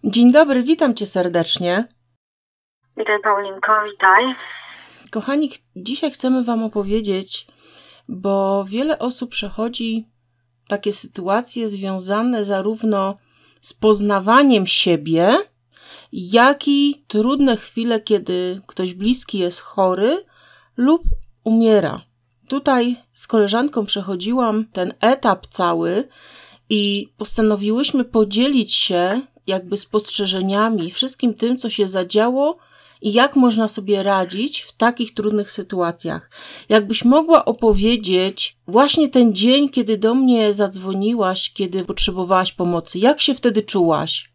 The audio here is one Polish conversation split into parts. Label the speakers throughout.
Speaker 1: Dzień dobry, witam Cię serdecznie.
Speaker 2: Witaj, Paulinko, witaj.
Speaker 1: Kochani, dzisiaj chcemy Wam opowiedzieć, bo wiele osób przechodzi takie sytuacje związane zarówno z poznawaniem siebie, jak i trudne chwile, kiedy ktoś bliski jest chory lub umiera. Tutaj z koleżanką przechodziłam ten etap cały i postanowiłyśmy podzielić się jakby spostrzeżeniami, wszystkim tym, co się zadziało i jak można sobie radzić w takich trudnych sytuacjach. Jakbyś mogła opowiedzieć właśnie ten dzień, kiedy do mnie zadzwoniłaś, kiedy potrzebowałaś pomocy. Jak się wtedy czułaś?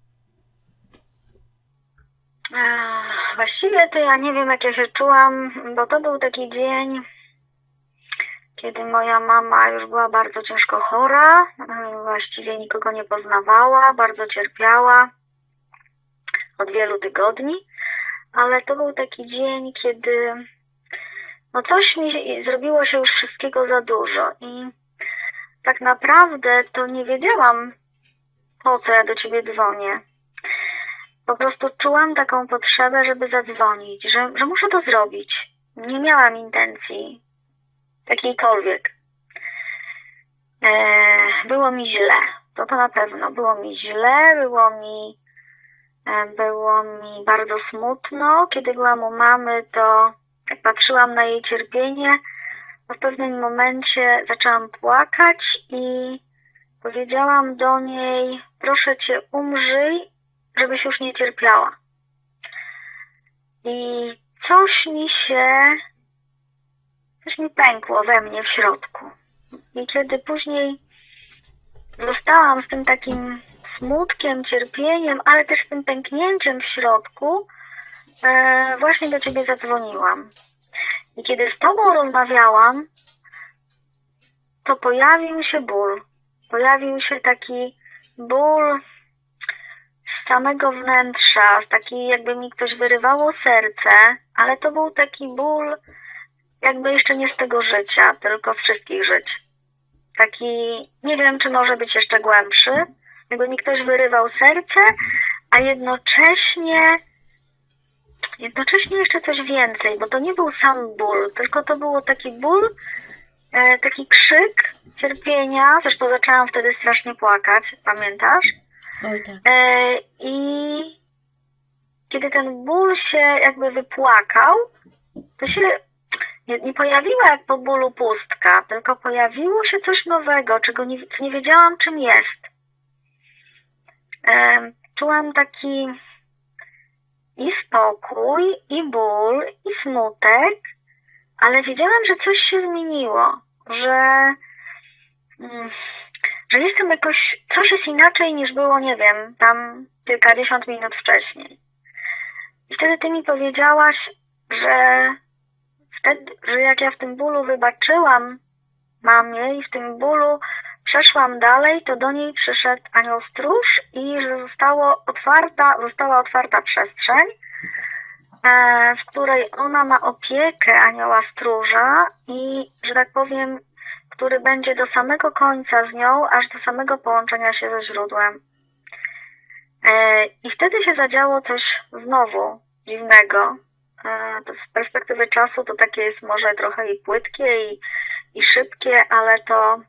Speaker 2: Właściwie to ja nie wiem, jak ja się czułam, bo to był taki dzień, kiedy moja mama już była bardzo ciężko chora, właściwie nikogo nie poznawała, bardzo cierpiała od wielu tygodni, ale to był taki dzień, kiedy coś mi zrobiło się już wszystkiego za dużo i tak naprawdę to nie wiedziałam, po co ja do ciebie dzwonię. Po prostu czułam taką potrzebę, żeby zadzwonić, że muszę to zrobić. Nie miałam intencji jakiejkolwiek. Było mi źle. To na pewno. Było mi źle, było mi bardzo smutno. Kiedy byłam u mamy, to jak patrzyłam na jej cierpienie, to w pewnym momencie zaczęłam płakać i powiedziałam do niej: proszę cię, umrzyj, żebyś już nie cierpiała. I coś mi pękło we mnie w środku. I kiedy później zostałam z tym takim smutkiem, cierpieniem, ale też z tym pęknięciem w środku, właśnie do ciebie zadzwoniłam. I kiedy z tobą rozmawiałam, to pojawił się ból. Pojawił się taki ból z samego wnętrza, taki jakby mi ktoś wyrywało serce, ale to był taki ból jakby jeszcze nie z tego życia, tylko z wszystkich żyć. Taki, nie wiem, czy może być jeszcze głębszy, jakby mi ktoś wyrywał serce, a jednocześnie jeszcze coś więcej, bo to nie był sam ból, tylko to było taki ból, taki krzyk cierpienia. Zresztą zaczęłam wtedy strasznie płakać, pamiętasz?
Speaker 1: Oj, tak.
Speaker 2: I kiedy ten ból się jakby wypłakał, to się nie pojawiła jak po bólu pustka, tylko pojawiło się coś nowego, co nie wiedziałam, czym jest. Czułam taki i spokój, i ból, i smutek, ale wiedziałam, że coś się zmieniło, że jestem jakoś, coś jest inaczej niż było, nie wiem, tam kilkadziesiąt minut wcześniej. I wtedy ty mi powiedziałaś, że jak ja w tym bólu wybaczyłam mamie i w tym bólu przeszłam dalej, to do niej przyszedł anioł stróż i że została otwarta przestrzeń, w której ona ma opiekę anioła stróża i, że tak powiem, który będzie do samego końca z nią, aż do samego połączenia się ze źródłem. I wtedy się zadziało coś znowu dziwnego. To z perspektywy czasu to takie jest może trochę i płytkie, i szybkie, ale to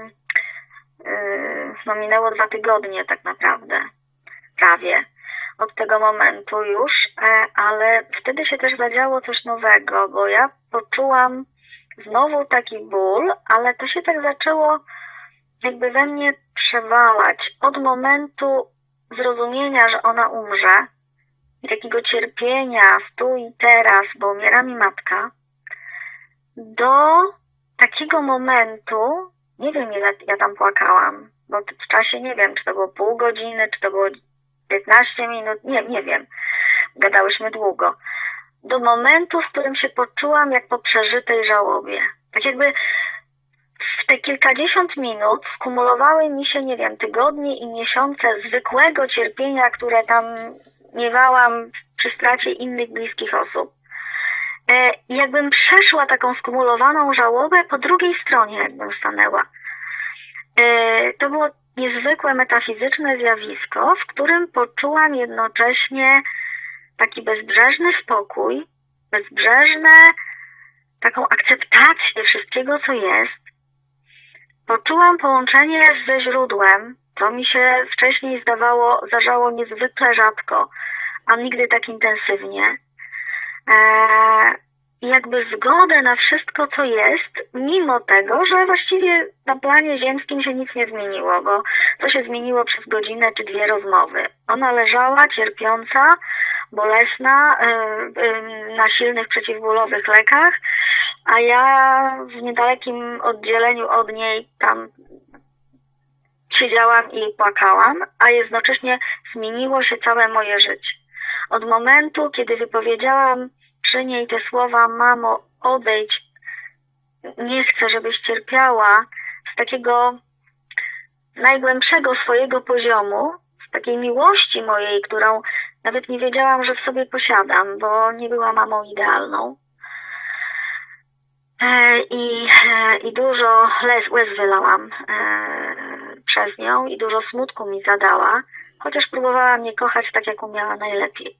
Speaker 2: minęło 2 tygodnie tak naprawdę, prawie od tego momentu już, ale wtedy się też zadziało coś nowego, bo ja poczułam znowu taki ból, ale to się tak zaczęło jakby we mnie przewalać od momentu zrozumienia, że ona umrze i takiego cierpienia tu i teraz, bo umiera mi matka, do takiego momentu, nie wiem ile ja tam płakałam, bo w czasie nie wiem, czy to było pół godziny, czy to było 15 minut, nie wiem, gadałyśmy długo, do momentu, w którym się poczułam jak po przeżytej żałobie. Tak jakby w te kilkadziesiąt minut skumulowały mi się, nie wiem, tygodnie i miesiące zwykłego cierpienia, które tam miewałam przy stracie innych bliskich osób. I jakbym przeszła taką skumulowaną żałobę, po drugiej stronie jakbym stanęła. To było niezwykłe metafizyczne zjawisko, w którym poczułam jednocześnie taki bezbrzeżny spokój, taką akceptację wszystkiego, co jest. Poczułam połączenie ze źródłem, co mi się wcześniej zdarzało niezwykle rzadko, a nigdy tak intensywnie. I jakby zgodę na wszystko, co jest, mimo tego, że właściwie na planie ziemskim się nic nie zmieniło, bo co się zmieniło przez godzinę czy dwie rozmowy? Ona leżała cierpiąca, bolesna, na silnych przeciwbólowych lekach, a ja w niedalekim oddzieleniu od niej tam siedziałam i płakałam, a jednocześnie zmieniło się całe moje życie. Od momentu, kiedy wypowiedziałam przy niej te słowa: mamo, odejdź, nie chcę, żebyś cierpiała, z takiego najgłębszego swojego poziomu, z takiej miłości mojej, którą nawet nie wiedziałam, że w sobie posiadam, bo nie była mamą idealną. I dużo łez wylałam przez nią i dużo smutku mi zadała, chociaż próbowała mnie kochać tak, jak umiała najlepiej.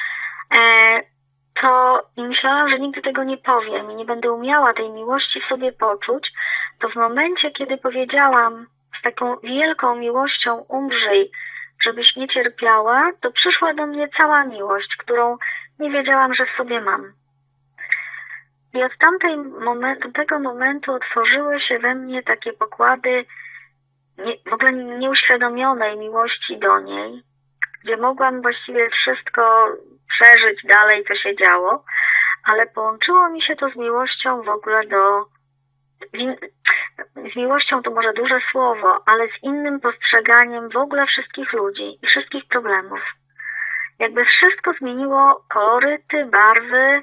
Speaker 2: To i myślałam, że nigdy tego nie powiem i nie będę umiała tej miłości w sobie poczuć, to w momencie, kiedy powiedziałam z taką wielką miłością: umrzyj, żebyś nie cierpiała, to przyszła do mnie cała miłość, którą nie wiedziałam, że w sobie mam. I od tamtego momentu otworzyły się we mnie takie pokłady w ogóle nieuświadomionej miłości do niej, gdzie mogłam właściwie wszystko przeżyć dalej, co się działo, ale połączyło mi się to z miłością w ogóle z miłością to może duże słowo, ale z innym postrzeganiem w ogóle wszystkich ludzi i wszystkich problemów. Jakby wszystko zmieniło koloryty, barwy,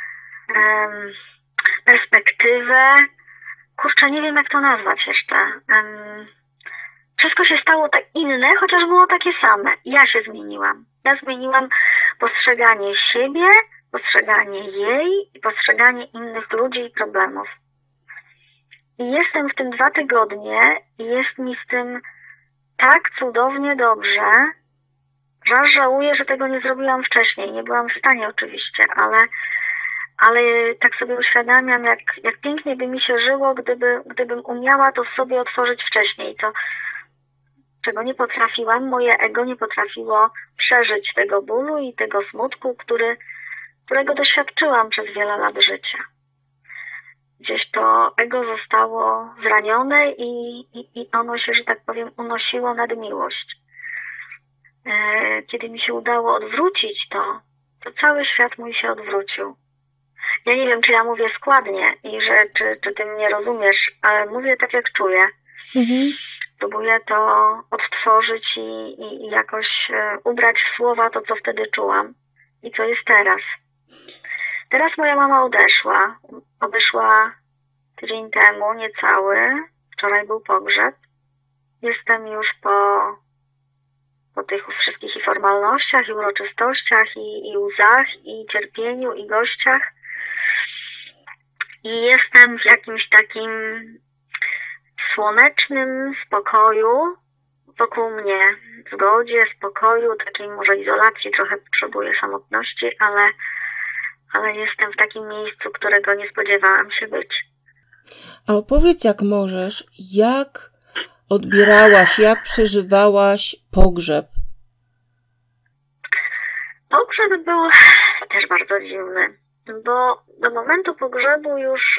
Speaker 2: perspektywę. Kurczę, nie wiem, jak to nazwać jeszcze. Wszystko się stało tak inne, chociaż było takie same. Ja się zmieniłam. Ja zmieniłam postrzeganie siebie, postrzeganie jej i postrzeganie innych ludzi i problemów. I jestem w tym 2 tygodnie i jest mi z tym tak cudownie dobrze, że aż żałuję, że tego nie zrobiłam wcześniej. Nie byłam w stanie oczywiście, ale tak sobie uświadamiam, jak pięknie by mi się żyło, gdybym umiała to w sobie otworzyć wcześniej, czego nie potrafiłam. Moje ego nie potrafiło przeżyć tego bólu i tego smutku, którego doświadczyłam przez wiele lat życia. Gdzieś to ego zostało zranione i ono się, że tak powiem, unosiło nad miłość. Kiedy mi się udało odwrócić to cały świat mój się odwrócił. Ja nie wiem, czy ja mówię składnie i czy ty mnie rozumiesz, ale mówię tak, jak czuję. Mhm. Próbuję to odtworzyć i jakoś ubrać w słowa to, co wtedy czułam i co jest teraz. Teraz moja mama odeszła tydzień temu, niecały. Wczoraj był pogrzeb. Jestem już po tych wszystkich i formalnościach, i uroczystościach, i łzach, i cierpieniu, i gościach. I jestem w jakimś takim słonecznym spokoju wokół mnie, w zgodzie, spokoju, takiej może izolacji, trochę potrzebuję samotności, ale jestem w takim miejscu, którego nie spodziewałam się być.
Speaker 1: A opowiedz, jak możesz, jak odbierałaś, jak przeżywałaś pogrzeb?
Speaker 2: Pogrzeb był też bardzo dziwny, bo do momentu pogrzebu już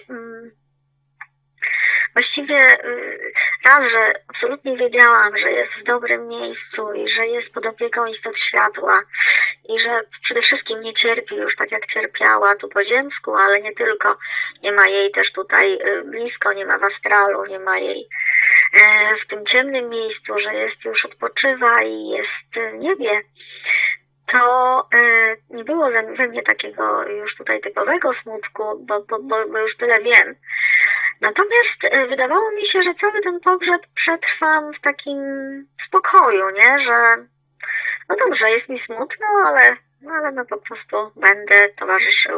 Speaker 2: właściwie raz, że absolutnie wiedziałam, że jest w dobrym miejscu i że jest pod opieką istot światła i że przede wszystkim nie cierpi już tak, jak cierpiała tu po ziemsku, ale nie tylko. Nie ma jej też tutaj blisko, nie ma w astralu, nie ma jej w tym ciemnym miejscu, że jest już odpoczywa i jest w niebie. To nie było we mnie takiego już tutaj typowego smutku, bo już tyle wiem. Natomiast wydawało mi się, że cały ten pogrzeb przetrwam w takim spokoju, nie? Że no dobrze, jest mi smutno, ale no po prostu będę towarzyszyła.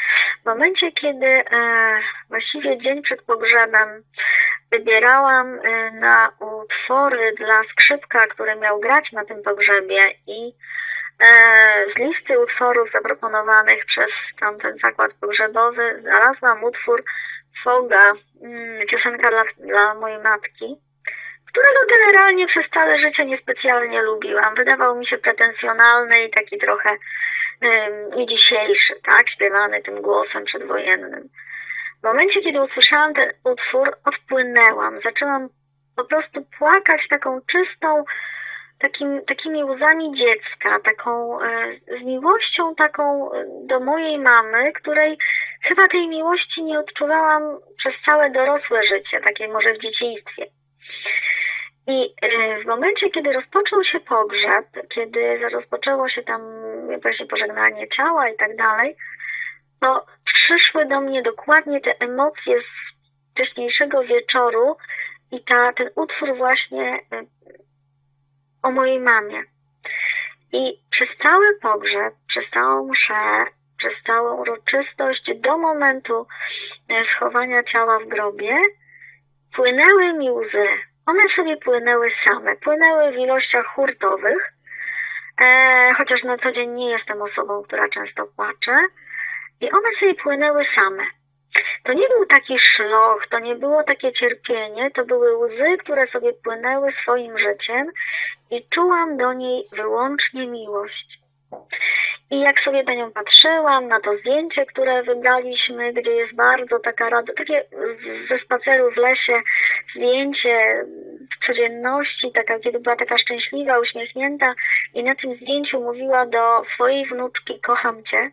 Speaker 2: W momencie, kiedy właściwie dzień przed pogrzebem wybierałam na utwory dla skrzypka, który miał grać na tym pogrzebie, i z listy utworów zaproponowanych przez tamten zakład pogrzebowy znalazłam utwór Foga, piosenka dla mojej matki, którego generalnie przez całe życie niespecjalnie lubiłam. Wydawał mi się pretensjonalny i taki trochę nie dzisiejszy, tak, śpiewany tym głosem przedwojennym. W momencie, kiedy usłyszałam ten utwór, odpłynęłam. Zaczęłam po prostu płakać taką czystą, takimi łzami dziecka, taką z miłością taką do mojej mamy, której chyba tej miłości nie odczuwałam przez całe dorosłe życie, takie może w dzieciństwie. I w momencie, kiedy rozpoczął się pogrzeb, kiedy rozpoczęło się tam właśnie pożegnanie ciała i tak dalej, to przyszły do mnie dokładnie te emocje z wcześniejszego wieczoru i ten utwór właśnie o mojej mamie. I przez cały pogrzeb, przez całą mszę, przez całą uroczystość do momentu schowania ciała w grobie płynęły mi łzy. One sobie płynęły same, płynęły w ilościach hurtowych, chociaż na co dzień nie jestem osobą, która często płacze, i one sobie płynęły same. To nie był taki szloch, to nie było takie cierpienie, to były łzy, które sobie płynęły swoim życiem i czułam do niej wyłącznie miłość. I jak sobie na nią patrzyłam, na to zdjęcie, które wybraliśmy, gdzie jest bardzo taka takie ze spaceru w lesie zdjęcie w codzienności, kiedy była taka szczęśliwa, uśmiechnięta i na tym zdjęciu mówiła do swojej wnuczki: kocham cię.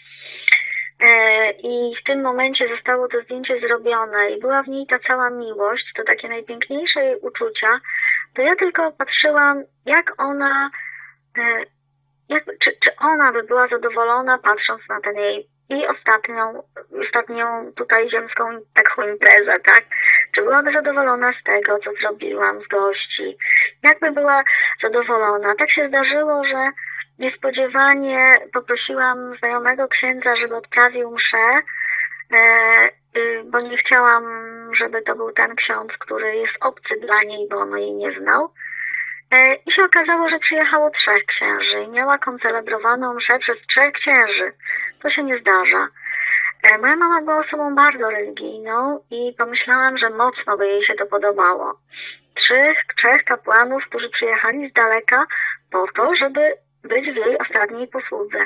Speaker 2: I w tym momencie zostało to zdjęcie zrobione i była w niej ta cała miłość, to takie najpiękniejsze jej uczucia, to ja tylko patrzyłam, jak ona, czy ona by była zadowolona, patrząc na ten jej ostatnią tutaj ziemską taką imprezę, tak? Czy byłaby zadowolona z tego, co zrobiłam, z gości? Jakby była zadowolona? Tak się zdarzyło, że niespodziewanie poprosiłam znajomego księdza, żeby odprawił mszę, bo nie chciałam, żeby to był ten ksiądz, który jest obcy dla niej, bo on jej nie znał. I się okazało, że przyjechało 3 księży i miała koncelebrowaną mszę przez 3 księży. To się nie zdarza. Moja mama była osobą bardzo religijną i pomyślałam, że mocno by jej się to podobało. 3 kapłanów, którzy przyjechali z daleka po to, żeby być w jej ostatniej posłudze.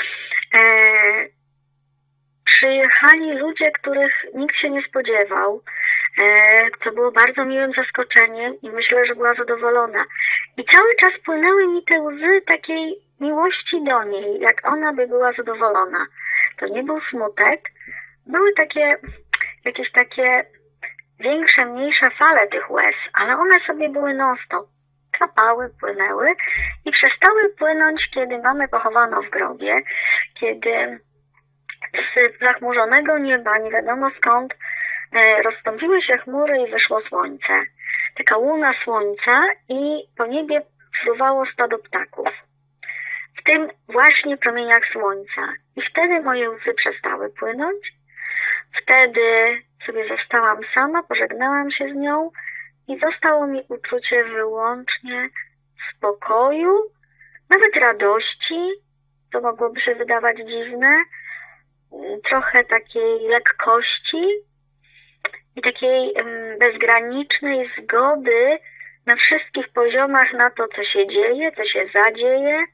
Speaker 2: Przyjechali ludzie, których nikt się nie spodziewał, co było bardzo miłym zaskoczeniem i myślę, że była zadowolona. I cały czas płynęły mi te łzy takiej miłości do niej, jak ona by była zadowolona. To nie był smutek, były jakieś takie większe, mniejsze fale tych łez, ale one sobie były non-stop. Kapały, płynęły i przestały płynąć, kiedy mamy pochowano w grobie, kiedy z zachmurzonego nieba, nie wiadomo skąd, rozstąpiły się chmury i wyszło słońce. Taka łuna słońca i po niebie fruwało stado ptaków. W tym właśnie promieniach słońca. I wtedy moje łzy przestały płynąć. Wtedy sobie zostałam sama, pożegnałam się z nią i zostało mi uczucie wyłącznie spokoju, nawet radości, co mogłoby się wydawać dziwne, trochę takiej lekkości i takiej bezgranicznej zgody na wszystkich poziomach na to, co się dzieje, co się zadzieje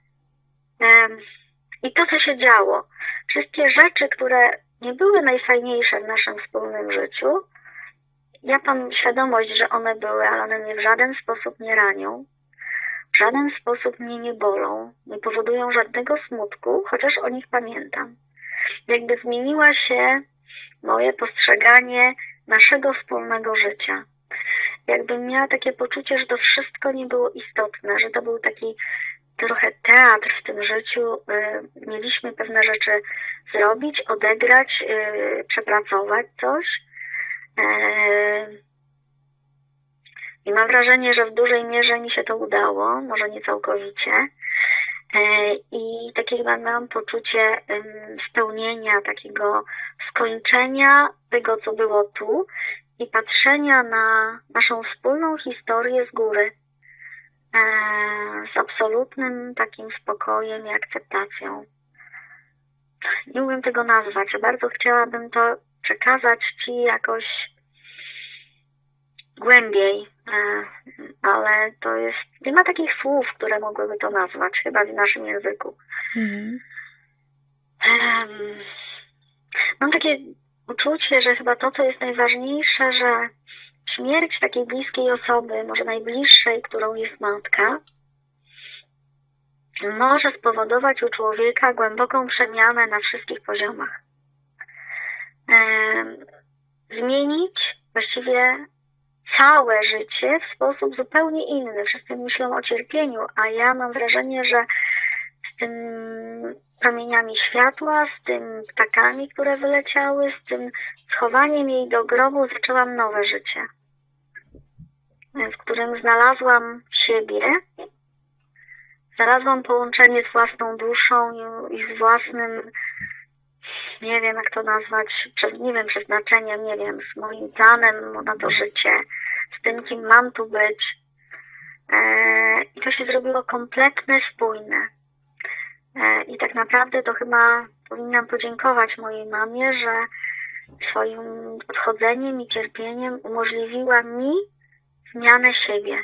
Speaker 2: i to, co się działo. Wszystkie rzeczy, które nie były najfajniejsze w naszym wspólnym życiu, ja mam świadomość, że one były, ale one mnie w żaden sposób nie ranią, w żaden sposób mnie nie bolą, nie powodują żadnego smutku, chociaż o nich pamiętam. Jakby zmieniła się moje postrzeganie naszego wspólnego życia. Jakbym miała takie poczucie, że to wszystko nie było istotne, że to był taki trochę teatr w tym życiu. Mieliśmy pewne rzeczy zrobić, odegrać, przepracować coś. I mam wrażenie, że w dużej mierze mi się to udało, może nie całkowicie. I takie chyba miałam poczucie spełnienia, takiego skończenia tego, co było tu i patrzenia na naszą wspólną historię z góry, z absolutnym takim spokojem i akceptacją. Nie umiem tego nazwać, bardzo chciałabym to przekazać Ci jakoś głębiej, ale to jest, nie ma takich słów, które mogłyby to nazwać, chyba w naszym języku. Mam takie uczucie, że chyba to, co jest najważniejsze, że śmierć takiej bliskiej osoby, może najbliższej, którą jest matka, może spowodować u człowieka głęboką przemianę na wszystkich poziomach. Zmienić właściwie całe życie w sposób zupełnie inny. Wszyscy myślą o cierpieniu, a ja mam wrażenie, że z tym promieniami światła, z tym ptakami, które wyleciały, z tym schowaniem jej do grobu zaczęłam nowe życie, w którym znalazłam siebie, znalazłam połączenie z własną duszą i z własnym, nie wiem jak to nazwać, przeznaczeniem, z moim planem na to życie, z tym, kim mam tu być. I to się zrobiło kompletne, spójne. I tak naprawdę to chyba powinnam podziękować mojej mamie, że swoim odchodzeniem i cierpieniem umożliwiła mi zmianę siebie.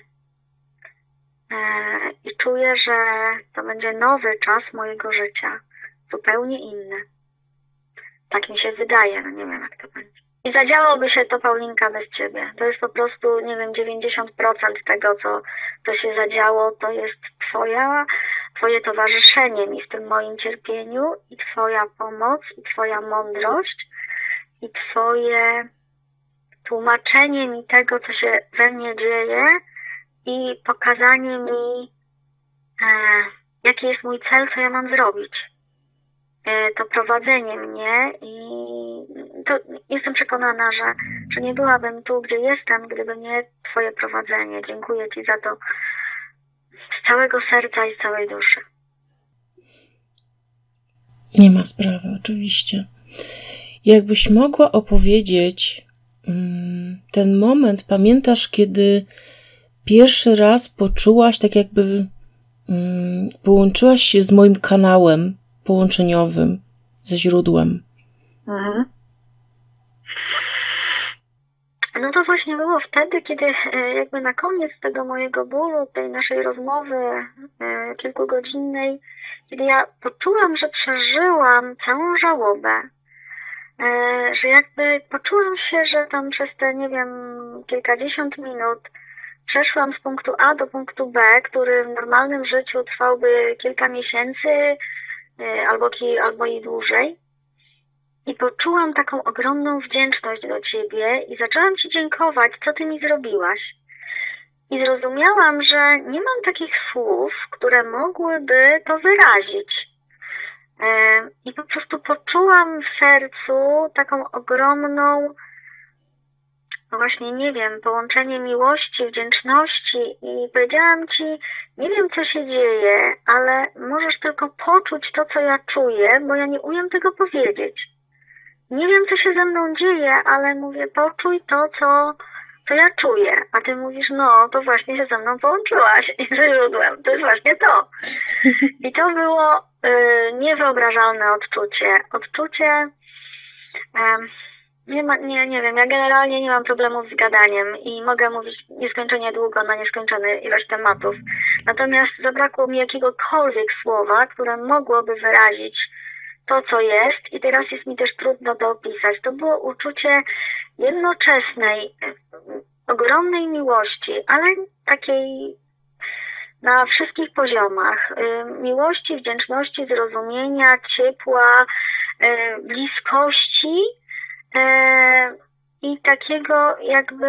Speaker 2: I czuję, że to będzie nowy czas mojego życia, zupełnie inny. Tak mi się wydaje, no nie wiem jak to będzie. I zadziałoby się to, Paulinka, bez Ciebie. To jest po prostu, 90% tego, co się zadziało, to jest Twoje towarzyszenie mi w tym moim cierpieniu i Twoja pomoc, i Twoja mądrość, i Twoje tłumaczenie mi tego, co się we mnie dzieje i pokazanie mi, jaki jest mój cel, co ja mam zrobić. To prowadzenie mnie i to jestem przekonana, że nie byłabym tu, gdzie jestem, gdyby nie Twoje prowadzenie. Dziękuję Ci za to z całego serca i z całej duszy.
Speaker 1: Nie ma sprawy, oczywiście. Jakbyś mogła opowiedzieć ten moment, pamiętasz, kiedy pierwszy raz poczułaś, tak jakby połączyłaś się z moim kanałem połączeniowym, ze źródłem?
Speaker 2: No to właśnie było wtedy, kiedy jakby na koniec tego mojego bólu, tej naszej rozmowy kilkugodzinnej, kiedy ja poczułam, że przeżyłam całą żałobę, że jakby poczułam się, że tam przez te, kilkadziesiąt minut przeszłam z punktu A do punktu B, który w normalnym życiu trwałby kilka miesięcy albo i dłużej. I poczułam taką ogromną wdzięczność do Ciebie i zaczęłam Ci dziękować, co Ty mi zrobiłaś. I zrozumiałam, że nie mam takich słów, które mogłyby to wyrazić. I po prostu poczułam w sercu taką ogromną, połączenie miłości, wdzięczności i powiedziałam Ci, nie wiem co się dzieje, ale możesz tylko poczuć to, co ja czuję, bo ja nie umiem tego powiedzieć. Nie wiem, co się ze mną dzieje, ale mówię, poczuj to, co ja czuję. A Ty mówisz, no, to właśnie się ze mną połączyłaś i ze źródłem. To jest właśnie to. I to było niewyobrażalne odczucie. Nie wiem, ja generalnie nie mam problemów z gadaniem i mogę mówić nieskończenie długo na nieskończone ilość tematów. Natomiast zabrakło mi jakiegokolwiek słowa, które mogłoby wyrazić to, co jest, i teraz jest mi też trudno to opisać. To było uczucie jednoczesnej, ogromnej miłości, ale takiej na wszystkich poziomach. Miłości, wdzięczności, zrozumienia, ciepła, bliskości i takiego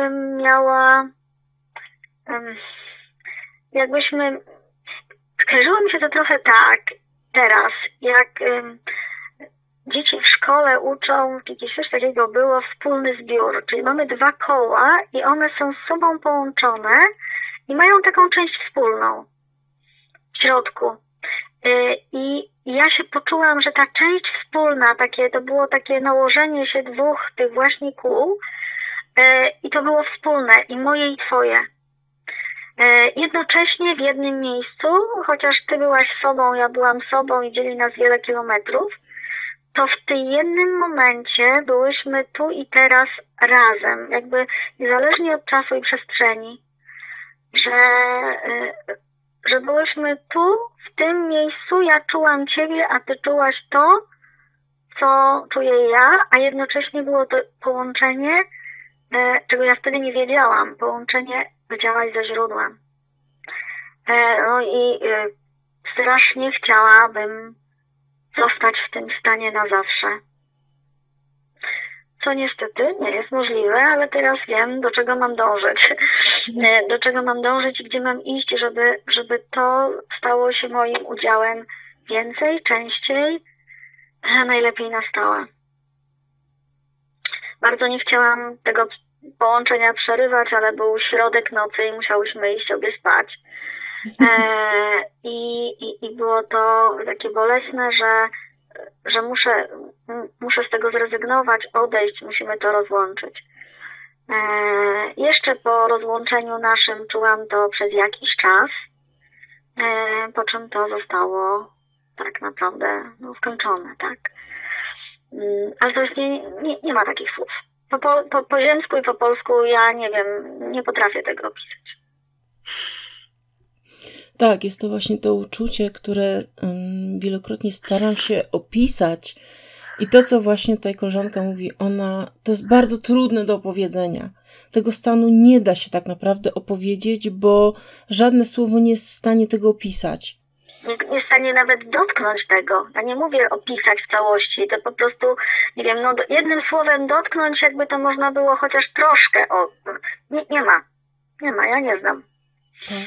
Speaker 2: skojarzyło mi się to trochę tak teraz, jak dzieci w szkole uczą, jakieś coś takiego było, wspólny zbiór, czyli mamy 2 koła i one są z sobą połączone i mają taką część wspólną w środku. I ja się poczułam, że ta część wspólna, to było takie nałożenie się dwóch tych właśnie kół i to było wspólne i moje i twoje. Jednocześnie w jednym miejscu, chociaż ty byłaś sobą, ja byłam sobą i dzieli nas wiele kilometrów, to w tym jednym momencie byłyśmy tu i teraz razem, jakby niezależnie od czasu i przestrzeni, że byłyśmy tu, w tym miejscu, ja czułam ciebie, a ty czułaś to, co czuję ja, a jednocześnie było to połączenie, czego ja wtedy nie wiedziałam, połączenie wiedziałaś ze źródłem. No i strasznie chciałabym zostać w tym stanie na zawsze. Co niestety nie jest możliwe, ale teraz wiem, do czego mam dążyć. Do czego mam dążyć i gdzie mam iść, żeby to stało się moim udziałem więcej, częściej, a najlepiej na stałe. Bardzo nie chciałam tego połączenia przerywać, ale był środek nocy i musiałyśmy iść obie spać. I było to takie bolesne, że muszę z tego zrezygnować, odejść, musimy to rozłączyć. Jeszcze po rozłączeniu naszym czułam to przez jakiś czas, po czym to zostało tak naprawdę skończone, tak. Ale to jest nie ma takich słów. Po ziemsku i po polsku ja nie wiem, nie potrafię tego opisać.
Speaker 1: Tak, jest to właśnie to uczucie, które wielokrotnie staram się opisać. I to, co właśnie tutaj koleżanka mówi, to jest bardzo trudne do opowiedzenia. Tego stanu nie da się tak naprawdę opowiedzieć, bo żadne słowo nie jest w stanie tego opisać.
Speaker 2: Nie jest w stanie nawet dotknąć tego. Ja nie mówię opisać w całości, to po prostu, nie wiem, jednym słowem dotknąć, jakby to można było chociaż troszkę. Nie ma, ja nie znam.
Speaker 1: Tak.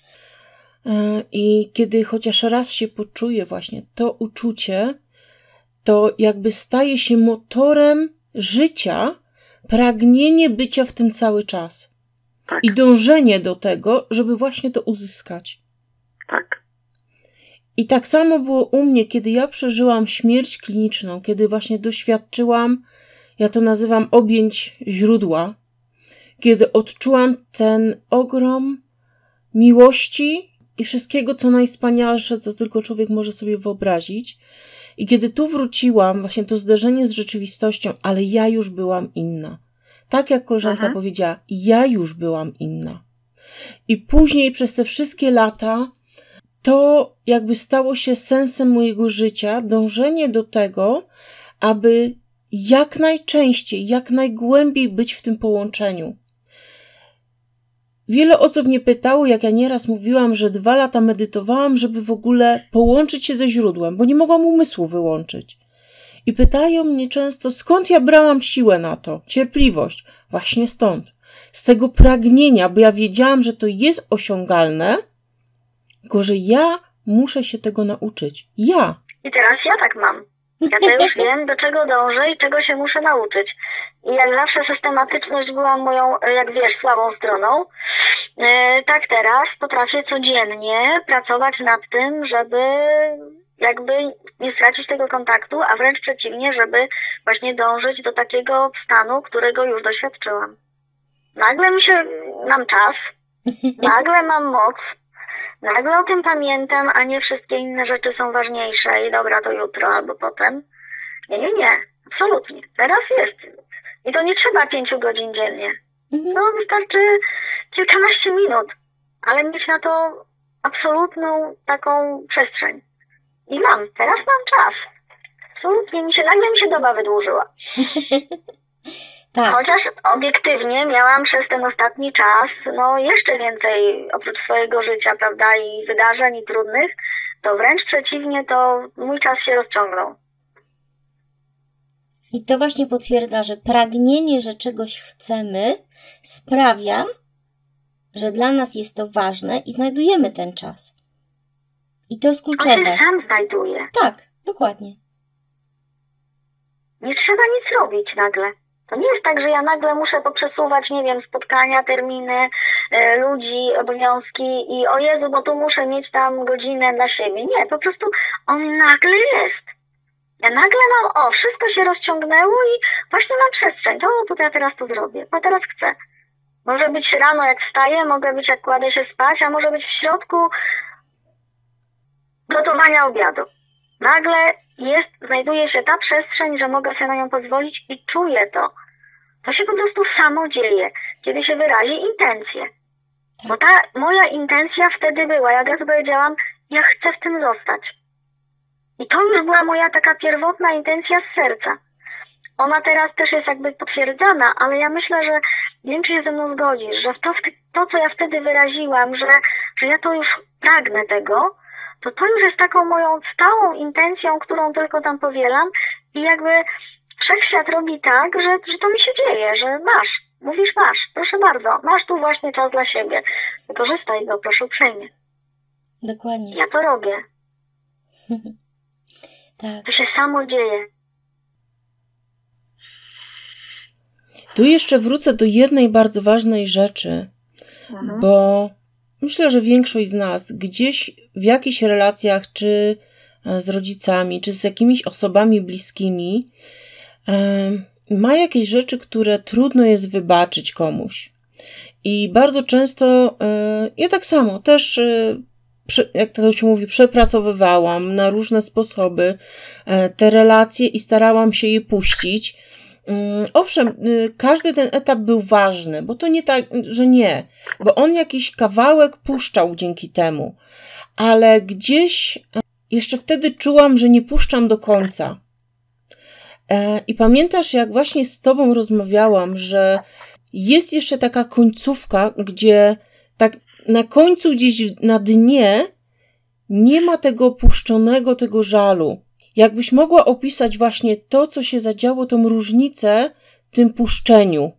Speaker 1: I kiedy chociaż raz się poczuje właśnie to uczucie, to jakby staje się motorem życia, pragnienie bycia w tym cały czas.
Speaker 2: Tak.
Speaker 1: I dążenie do tego, żeby właśnie to uzyskać.
Speaker 2: Tak.
Speaker 1: I tak samo było u mnie, kiedy ja przeżyłam śmierć kliniczną, kiedy właśnie doświadczyłam, ja to nazywam objęć źródła, kiedy odczułam ten ogrom miłości i wszystkiego, co najwspanialsze, co tylko człowiek może sobie wyobrazić. I kiedy tu wróciłam, właśnie to zderzenie z rzeczywistością, ale ja już byłam inna. Tak jak koleżanka powiedziała, ja już byłam inna. I później przez te wszystkie lata to jakby stało się sensem mojego życia, dążenie do tego, aby jak najczęściej, jak najgłębiej być w tym połączeniu. Wiele osób mnie pytało, jak ja nieraz mówiłam, że 2 lata medytowałam, żeby w ogóle połączyć się ze źródłem, bo nie mogłam umysłu wyłączyć. I pytają mnie często, skąd ja brałam siłę na to, cierpliwość. Właśnie stąd. Z tego pragnienia, bo ja wiedziałam, że to jest osiągalne, tylko że ja muszę się tego nauczyć. Ja.
Speaker 2: I teraz ja tak mam. Ja to już wiem, do czego dążę i czego się muszę nauczyć. I jak zawsze systematyczność była moją, jak wiesz, słabą stroną, tak teraz potrafię codziennie pracować nad tym, żeby jakby nie stracić tego kontaktu, a wręcz przeciwnie, żeby właśnie dążyć do takiego stanu, którego już doświadczyłam. Nagle mam czas, nagle mam moc, nagle o tym pamiętam, a nie wszystkie inne rzeczy są ważniejsze i dobra, to jutro albo potem. Nie, absolutnie. Teraz jest. I to nie trzeba 5 godzin dziennie. No, wystarczy kilkanaście minut, ale mieć na to absolutną taką przestrzeń. I teraz mam czas. Absolutnie nagle mi się doba wydłużyła.
Speaker 3: Tak.
Speaker 2: Chociaż obiektywnie miałam przez ten ostatni czas, jeszcze więcej oprócz swojego życia, prawda, i wydarzeń i trudnych, to wręcz przeciwnie, to mój czas się rozciągnął.
Speaker 3: I to właśnie potwierdza, że pragnienie, że czegoś chcemy, sprawia, że dla nas jest to ważne i znajdujemy ten czas. I to jest kluczowe.
Speaker 2: On się sam znajduje.
Speaker 3: Tak, dokładnie.
Speaker 2: Nie trzeba nic robić nagle. To nie jest tak, że ja nagle muszę poprzesuwać, nie wiem, spotkania, terminy, ludzi, obowiązki i o Jezu, bo tu muszę mieć tam godzinę dla siebie. Nie, po prostu on nagle jest. Ja nagle mam, wszystko się rozciągnęło i właśnie mam przestrzeń. To ja teraz to zrobię, bo teraz chcę. Może być rano jak wstaję, mogę być jak kładę się spać, a może być w środku gotowania obiadu. Nagle znajduje się ta przestrzeń, że mogę sobie na nią pozwolić i czuję to. To się po prostu samo dzieje, kiedy się wyrazi intencję. Bo ta moja intencja wtedy była, ja od razu powiedziałam, ja chcę w tym zostać. I to już była moja taka pierwotna intencja z serca. Ona teraz też jest jakby potwierdzana, ale ja myślę, że nie wiem, czy się ze mną zgodzisz, że to co ja wtedy wyraziłam, że ja to już pragnę tego, to już jest taką moją stałą intencją, którą tylko tam powielam i jakby wszechświat robi tak, że to mi się dzieje, że mówisz masz, proszę bardzo, masz tu właśnie czas dla siebie. Wykorzystaj go, proszę uprzejmie.
Speaker 3: Dokładnie.
Speaker 2: Ja to robię.
Speaker 3: Tak.
Speaker 2: To się samo dzieje.
Speaker 1: Tu jeszcze wrócę do jednej bardzo ważnej rzeczy, bo myślę, że większość z nas gdzieś w jakichś relacjach, czy z rodzicami, czy z jakimiś osobami bliskimi, ma jakieś rzeczy, które trudno jest wybaczyć komuś. I bardzo często ja tak samo też, jak to się mówi, przepracowywałam na różne sposoby te relacje i starałam się je puścić. Owszem, każdy ten etap był ważny, bo to nie tak, że nie, bo on jakiś kawałek puszczał dzięki temu, ale gdzieś jeszcze wtedy czułam, że nie puszczam do końca. I pamiętasz, jak właśnie z tobą rozmawiałam, że jest jeszcze taka końcówka, gdzie tak na końcu gdzieś na dnie nie ma tego opuszczonego, tego żalu. Jakbyś mogła opisać właśnie to, co się zadziało, tą różnicę w tym puszczeniu?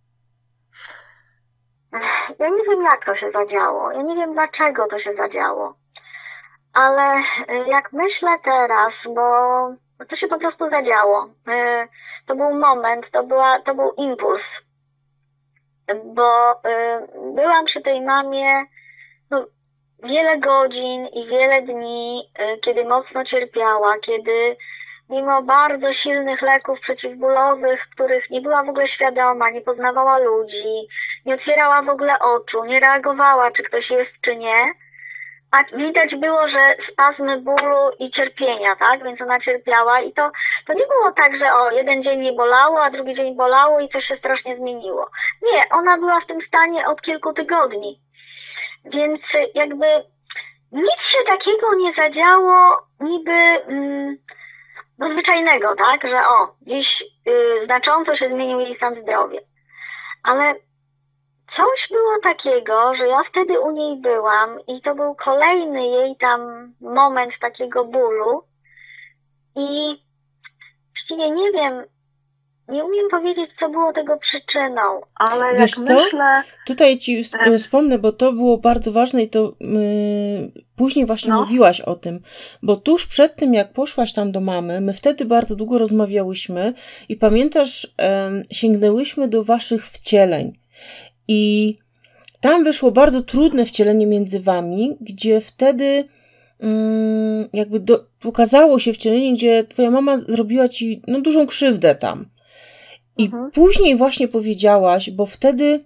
Speaker 2: Ja nie wiem, jak to się zadziało. Ja nie wiem, dlaczego to się zadziało. Ale jak myślę teraz, bo to się po prostu zadziało. To był moment, to był impuls. Bo byłam przy tej mamie wiele godzin i wiele dni, kiedy mocno cierpiała, kiedy mimo bardzo silnych leków przeciwbólowych, których nie była w ogóle świadoma, nie poznawała ludzi, nie otwierała w ogóle oczu, nie reagowała, czy ktoś jest, czy nie, a widać było, że spazmy bólu i cierpienia, tak? Więc ona cierpiała i to nie było tak, że jeden dzień nie bolało, a drugi dzień bolało i coś się strasznie zmieniło. Nie, ona była w tym stanie od kilku tygodni. Więc jakby nic się takiego nie zadziało niby zwyczajnego, tak? Że dziś znacząco się zmienił jej stan zdrowia. Ale coś było takiego, że ja wtedy u niej byłam i to był kolejny jej tam moment takiego bólu i właściwie nie wiem, nie umiem powiedzieć, co było tego przyczyną, ale
Speaker 1: wiesz
Speaker 2: jak
Speaker 1: co?
Speaker 2: myślę...
Speaker 1: Tutaj ci wspomnę, bo to było bardzo ważne i to później właśnie mówiłaś o tym, bo tuż przed tym, jak poszłaś tam do mamy, my wtedy bardzo długo rozmawiałyśmy i pamiętasz, sięgnęłyśmy do waszych wcieleń i tam wyszło bardzo trudne wcielenie między wami, gdzie wtedy jakby pokazało się wcielenie, gdzie twoja mama zrobiła ci dużą krzywdę tam. I później właśnie powiedziałaś, bo wtedy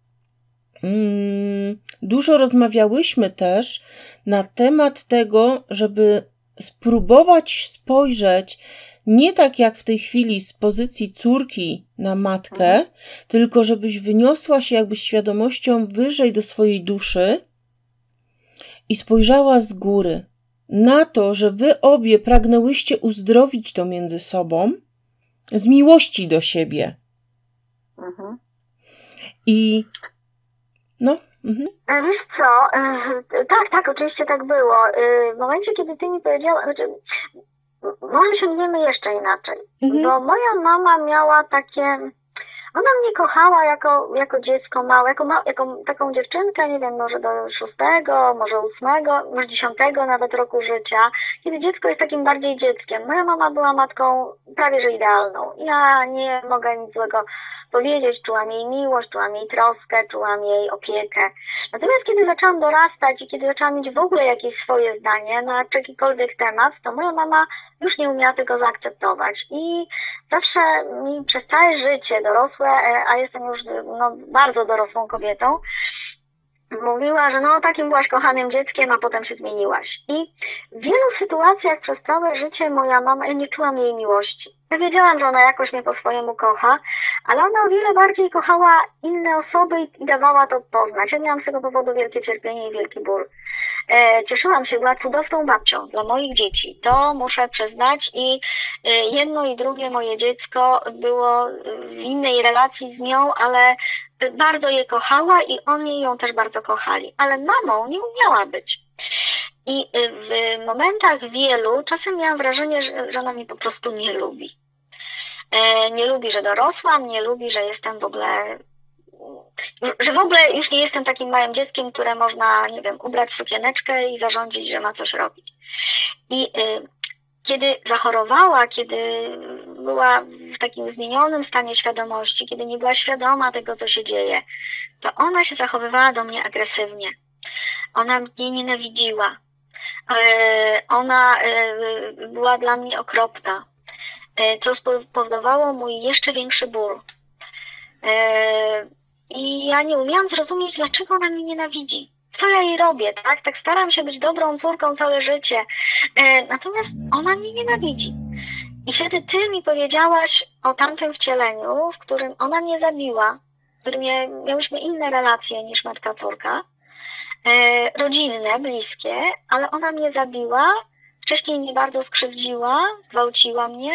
Speaker 1: dużo rozmawiałyśmy też na temat tego, żeby spróbować spojrzeć nie tak jak w tej chwili z pozycji córki na matkę, tylko żebyś wyniosła się jakby świadomością wyżej do swojej duszy i spojrzała z góry na to, że wy obie pragnęłyście uzdrowić to między sobą z miłości do siebie. I
Speaker 2: Wiesz co, tak, oczywiście tak było. W momencie, kiedy ty mi powiedziałaś, może sięgniemy jeszcze inaczej, bo moja mama miała takie, Ona mnie kochała jako dziecko małe, jako taką dziewczynkę, nie wiem, może do 6, może 8, może 10 nawet roku życia, kiedy dziecko jest takim bardziej dzieckiem. Moja mama była matką prawie że idealną. Ja nie mogę nic złego powiedzieć, czułam jej miłość, czułam jej troskę, czułam jej opiekę. Natomiast kiedy zaczęłam dorastać i kiedy zaczęłam mieć w ogóle jakieś swoje zdanie na jakikolwiek temat, to moja mama już nie umiała tego zaakceptować i zawsze mi przez całe życie dorosłe, a jestem już bardzo dorosłą kobietą, mówiła, że takim byłaś kochanym dzieckiem, a potem się zmieniłaś. I w wielu sytuacjach przez całe życie moja mama, ja nie czułam jej miłości. Ja wiedziałam, że ona jakoś mnie po swojemu kocha, ale ona o wiele bardziej kochała inne osoby i dawała to poznać. Ja miałam z tego powodu wielkie cierpienie i wielki ból. Cieszyłam się, była cudowną babcią dla moich dzieci. To muszę przyznać i jedno i drugie moje dziecko było w innej relacji z nią, ale bardzo je kochała i oni ją też bardzo kochali. Ale mamą nie umiała być. I w momentach wielu czasem miałam wrażenie, że ona mnie po prostu nie lubi. Nie lubi, że dorosłam, nie lubi, że jestem w ogóle już nie jestem takim małym dzieckiem, które można, nie wiem, ubrać w sukieneczkę i zarządzić, że ma coś robić. I kiedy zachorowała, kiedy była w takim zmienionym stanie świadomości, kiedy nie była świadoma tego, co się dzieje, to ona się zachowywała do mnie agresywnie. Ona mnie nienawidziła. Ona była dla mnie okropna, co spowodowało mój jeszcze większy ból. I ja nie umiałam zrozumieć, dlaczego ona mnie nienawidzi. Co ja jej robię, tak? Tak staram się być dobrą córką całe życie. Natomiast ona mnie nienawidzi. I wtedy ty mi powiedziałaś o tamtym wcieleniu, w którym ona mnie zabiła, w którym miałyśmy inne relacje niż matka-córka, rodzinne, bliskie, ale ona mnie zabiła, wcześniej mnie bardzo skrzywdziła, zgwałciła mnie,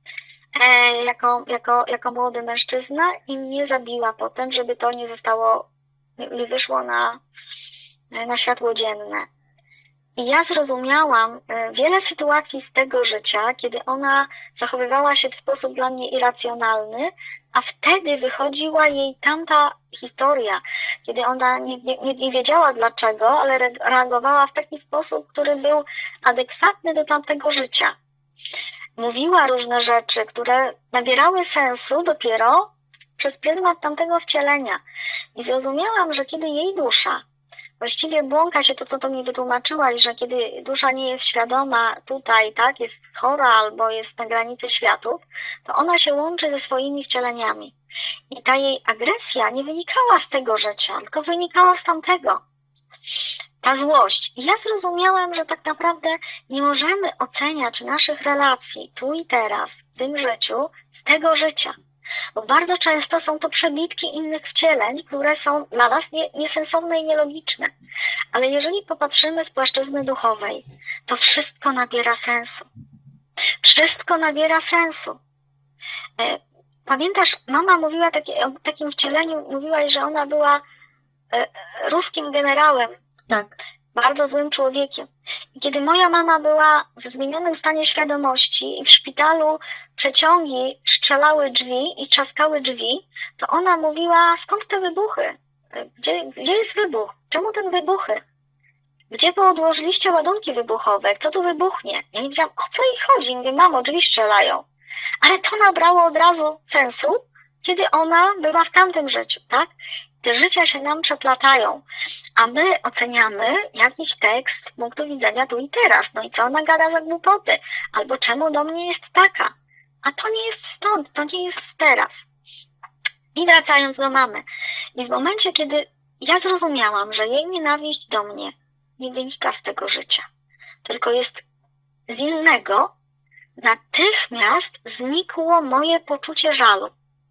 Speaker 2: jako młody mężczyzna i mnie zabiła potem, żeby to nie wyszło na światło dzienne. I ja zrozumiałam wiele sytuacji z tego życia, kiedy ona zachowywała się w sposób dla mnie irracjonalny, a wtedy wychodziła jej tamta historia, kiedy ona nie wiedziała dlaczego, ale reagowała w taki sposób, który był adekwatny do tamtego życia. Mówiła różne rzeczy, które nabierały sensu dopiero przez pryzmat tamtego wcielenia. I zrozumiałam, że kiedy jej dusza właściwie błąka się to, co mi wytłumaczyłaś, że kiedy dusza nie jest świadoma tutaj, tak, jest chora albo jest na granicy światów, to ona się łączy ze swoimi wcieleniami. I ta jej agresja nie wynikała z tego życia, tylko wynikała z tamtego. Ta złość. I ja zrozumiałam, że tak naprawdę nie możemy oceniać naszych relacji tu i teraz, w tym życiu, z tego życia. Bo bardzo często są to przebitki innych wcieleń, które są dla nas niesensowne i nielogiczne. Ale jeżeli popatrzymy z płaszczyzny duchowej, to wszystko nabiera sensu. Wszystko nabiera sensu. Pamiętasz, mama mówiła o takim wcieleniu, mówiłaś, że ona była ruskim generałem.
Speaker 3: Tak.
Speaker 2: Bardzo złym człowiekiem. I kiedy moja mama była w zmienionym stanie świadomości i w szpitalu przeciągi strzelały drzwi i trzaskały drzwi, to ona mówiła, skąd te wybuchy? Gdzie jest wybuch? Czemu ten wybuchy? Gdzie poodłożyliście ładunki wybuchowe? Kto tu wybuchnie? Ja nie wiedziałam, o co jej chodzi. Mówię, mamo, drzwi strzelają. Ale to nabrało od razu sensu, kiedy ona była w tamtym życiu, tak? Te życia się nam przeplatają, a my oceniamy jakiś tekst z punktu widzenia tu i teraz. No i co ona gada za głupoty? Albo czemu do mnie jest taka? A to nie jest stąd, to nie jest teraz. I wracając do mamy. I w momencie, kiedy ja zrozumiałam, że jej nienawiść do mnie nie wynika z tego życia, tylko jest z innego, natychmiast znikło moje poczucie żalu.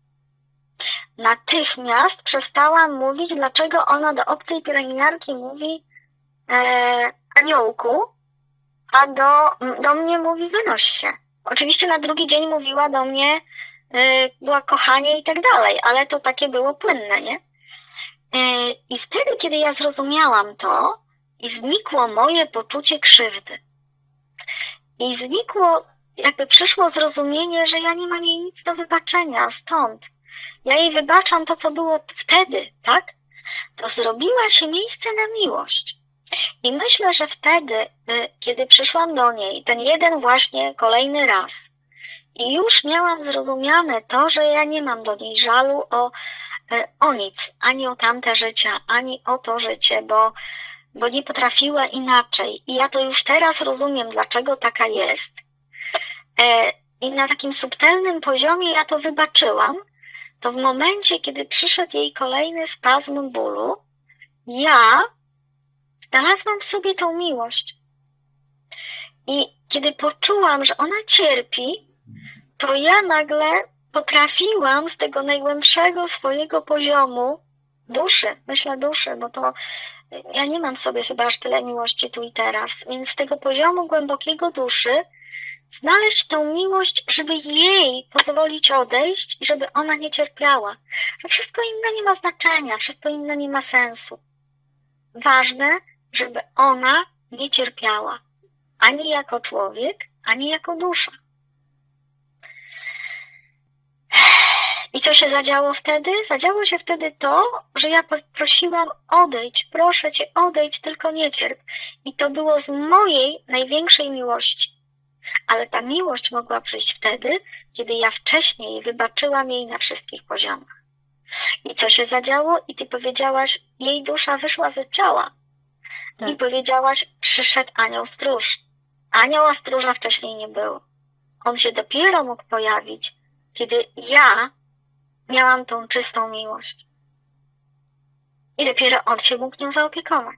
Speaker 2: Natychmiast przestałam mówić, dlaczego ona do obcej pielęgniarki mówi aniołku, a do mnie mówi wynoś się. Oczywiście na drugi dzień mówiła do mnie, była kochanie i tak dalej, ale to takie było płynne, nie? I wtedy, kiedy ja zrozumiałam to i znikło moje poczucie krzywdy i przyszło zrozumienie, że ja nie mam jej nic do wybaczenia, stąd. ja jej wybaczam to, co było wtedy, tak? To zrobiła się miejsce na miłość. I myślę, że wtedy, kiedy przyszłam do niej, ten jeden właśnie kolejny raz, i już miałam zrozumiane to, że ja nie mam do niej żalu o nic, ani o tamte życia, ani o to życie, bo nie potrafiła inaczej. I ja to już teraz rozumiem, dlaczego taka jest. I na takim subtelnym poziomie ja to wybaczyłam, to w momencie, kiedy przyszedł jej kolejny spazm bólu, ja znalazłam w sobie tą miłość. I kiedy poczułam, że ona cierpi, to ja nagle potrafiłam z tego najgłębszego swojego poziomu duszy, myślę duszy, bo to ja nie mam w sobie chyba aż tyle miłości tu i teraz, więc z tego poziomu głębokiego duszy znaleźć tą miłość, żeby jej pozwolić odejść i żeby ona nie cierpiała. Że wszystko inne nie ma znaczenia, wszystko inne nie ma sensu. Ważne, żeby ona nie cierpiała. Ani jako człowiek, ani jako dusza. I co się zadziało wtedy? Zadziało się wtedy to, że ja prosiłam: odejdź, proszę cię, odejdź, tylko nie cierp. I to było z mojej największej miłości. Ale ta miłość mogła przyjść wtedy, kiedy ja wcześniej wybaczyłam jej na wszystkich poziomach. I co się zadziało? I ty powiedziałaś, jej dusza wyszła ze ciała. Tak. I powiedziałaś, przyszedł anioł stróż. Anioła stróża wcześniej nie było. On się dopiero mógł pojawić, kiedy ja miałam tą czystą miłość. I dopiero on się mógł nią zaopiekować.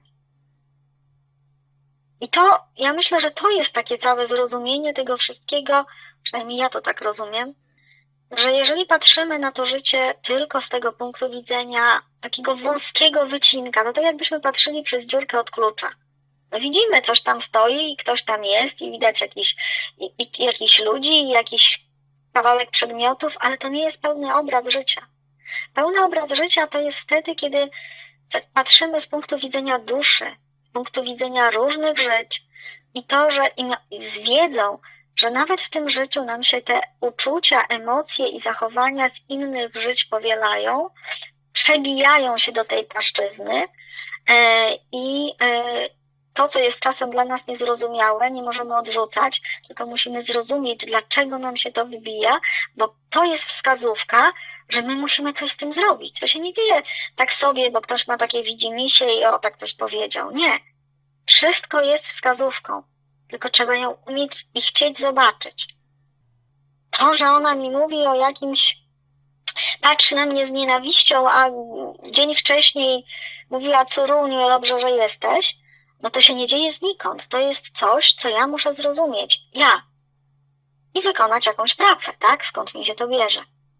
Speaker 2: I to, ja myślę, że to jest takie całe zrozumienie tego wszystkiego, przynajmniej ja to tak rozumiem, że jeżeli patrzymy na to życie tylko z tego punktu widzenia takiego wąskiego wycinka, no to jakbyśmy patrzyli przez dziurkę od klucza. No widzimy, coś tam stoi i ktoś tam jest i widać jakichś ludzi i jakiś kawałek przedmiotów, ale to nie jest pełny obraz życia. Pełny obraz życia to jest wtedy, kiedy patrzymy z punktu widzenia duszy, z punktu widzenia różnych żyć i to, że z wiedzą, że nawet w tym życiu nam się te uczucia, emocje i zachowania z innych żyć powielają, przebijają się do tej płaszczyzny i to, co jest czasem dla nas niezrozumiałe, nie możemy odrzucać, tylko musimy zrozumieć, dlaczego nam się to wybija, bo to jest wskazówka, że my musimy coś z tym zrobić. To się nie dzieje tak sobie, bo ktoś ma takie widzimisię i tak coś powiedział. Nie. Wszystko jest wskazówką, tylko trzeba ją umieć i chcieć zobaczyć. To, że ona mi mówi o jakimś, patrzy na mnie z nienawiścią, a dzień wcześniej mówiła: córuniu, dobrze, że jesteś, no to się nie dzieje znikąd. To jest coś, co ja muszę zrozumieć. Ja. I wykonać jakąś pracę, tak? Skąd mi się to bierze.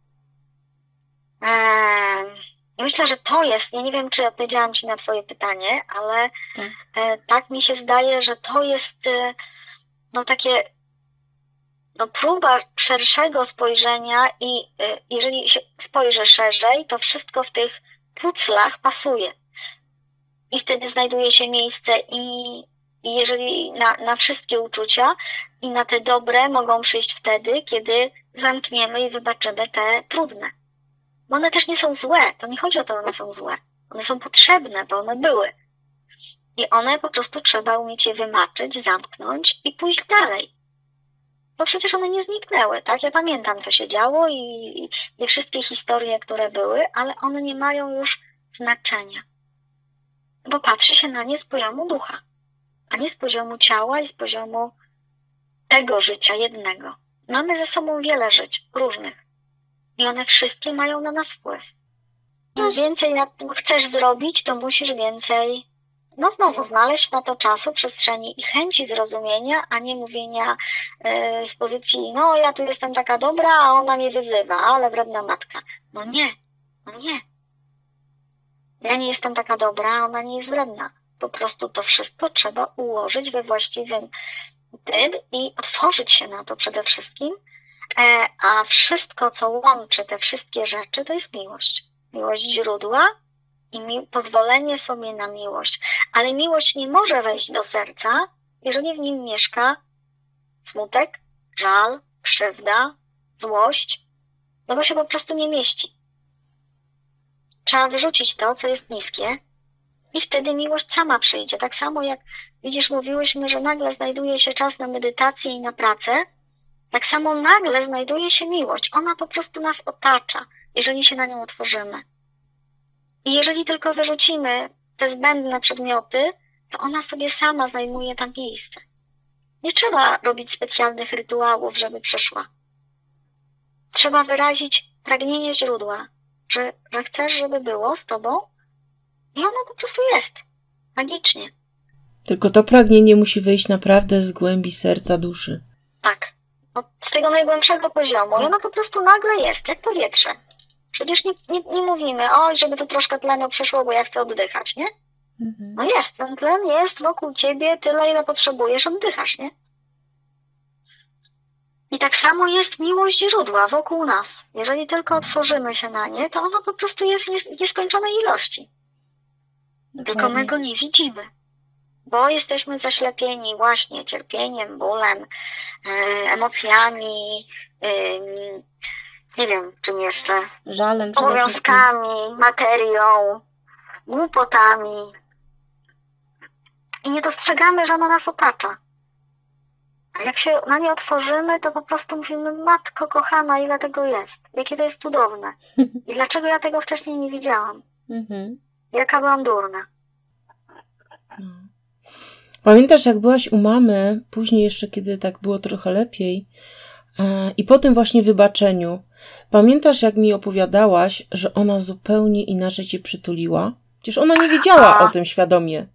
Speaker 2: Myślę, że to jest, ja nie wiem, czy odpowiedziałam ci na twoje pytanie, ale tak mi się zdaje, że to jest takie próba szerszego spojrzenia i jeżeli się spojrzy szerzej, to wszystko w tych puclach pasuje. I wtedy znajduje się miejsce i jeżeli na wszystkie uczucia i na te dobre mogą przyjść wtedy, kiedy zamkniemy i wybaczymy te trudne. Bo one też nie są złe. To nie chodzi o to, że one są złe. One są potrzebne, bo one były. I one po prostu trzeba umieć je wymaczyć, zamknąć i pójść dalej. Bo przecież one nie zniknęły, tak? Ja pamiętam, co się działo i wszystkie historie, które były, ale one nie mają już znaczenia. Bo patrzy się na nie z poziomu ducha, a nie z poziomu ciała i z poziomu tego życia jednego. Mamy ze sobą wiele żyć, różnych. I one wszystkie mają na nas wpływ. Im więcej chcesz zrobić, to musisz więcej, znowu znaleźć na to czasu, przestrzeni i chęci zrozumienia, a nie mówienia z pozycji: ja tu jestem taka dobra, a ona mnie wyzywa, ale wredna matka. No nie. Ja nie jestem taka dobra, a ona nie jest wredna. Po prostu to wszystko trzeba ułożyć we właściwym tym i otworzyć się na to przede wszystkim. A wszystko, co łączy te wszystkie rzeczy, to jest miłość. Miłość źródła i pozwolenie sobie na miłość. Ale miłość nie może wejść do serca, jeżeli w nim mieszka smutek, żal, krzywda, złość, bo się po prostu nie mieści. Trzeba wyrzucić to, co jest niskie i wtedy miłość sama przyjdzie. Tak samo jak, widzisz, mówiłyśmy, że nagle znajduje się czas na medytację i na pracę, tak samo nagle znajduje się miłość. Ona po prostu nas otacza, jeżeli się na nią otworzymy. I jeżeli tylko wyrzucimy te zbędne przedmioty, to ona sobie sama zajmuje tam miejsce. Nie trzeba robić specjalnych rytuałów, żeby przyszła. Trzeba wyrazić pragnienie źródła, że chcesz, żeby było z tobą i ono po prostu jest. Magicznie.
Speaker 1: Tylko to pragnienie musi wyjść naprawdę z głębi serca, duszy.
Speaker 2: Tak. Z tego najgłębszego poziomu. I ono po prostu nagle jest, jak powietrze. Przecież nie mówimy, oj, żeby tu troszkę tlenu przyszło, bo ja chcę oddychać, nie? No jest, ten tlen jest wokół ciebie tyle, ile potrzebujesz, oddychasz, nie? I tak samo jest miłość źródła wokół nas. Jeżeli tylko otworzymy się na nie, to ono po prostu jest w nieskończonej ilości.
Speaker 3: Dokładnie.
Speaker 2: Tylko my go nie widzimy. Bo jesteśmy zaślepieni właśnie cierpieniem, bólem, emocjami, nie wiem czym jeszcze,
Speaker 3: Żalem przede wszystkim.
Speaker 2: obowiązkami, materią, głupotami. I nie dostrzegamy, że ona nas otacza. A jak się na nie otworzymy, to po prostu mówimy, matko kochana, ile tego jest. Jakie to jest cudowne. I dlaczego ja tego wcześniej nie widziałam. Jaka byłam durna.
Speaker 1: Pamiętasz, jak byłaś u mamy, później jeszcze, kiedy tak było trochę lepiej, i po tym właśnie wybaczeniu, pamiętasz, jak mi opowiadałaś, że ona zupełnie inaczej cię przytuliła? Przecież ona nie wiedziała o tym świadomie.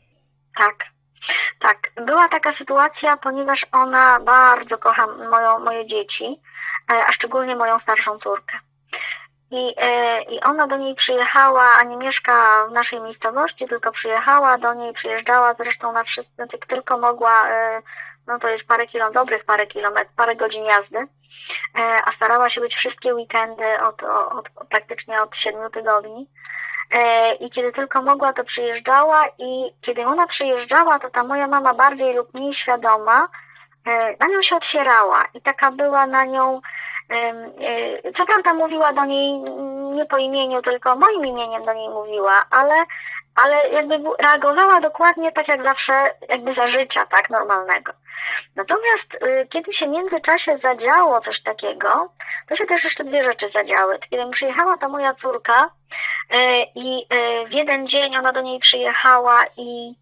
Speaker 2: Tak. Była taka sytuacja, ponieważ ona bardzo kocha moje dzieci, a szczególnie moją starszą córkę. I ona do niej przyjechała, a nie mieszka w naszej miejscowości, tylko przyjechała do niej, przyjeżdżała zresztą na wszystko, tylko mogła, no to jest dobrych parę kilometrów, parę godzin jazdy, a starała się być wszystkie weekendy praktycznie od 7 tygodni. I kiedy tylko mogła, to przyjeżdżała i kiedy ona przyjeżdżała, to ta moja mama bardziej lub mniej świadoma na nią się otwierała i taka była na nią, co prawda mówiła do niej nie po imieniu, tylko moim imieniem do niej mówiła, ale jakby reagowała dokładnie tak jak zawsze, jakby za życia, tak, normalnego. Natomiast kiedy się w międzyczasie zadziało coś takiego, to się też jeszcze dwie rzeczy zadziały. Kiedy przyjechała ta moja córka i w jeden dzień ona do niej przyjechała i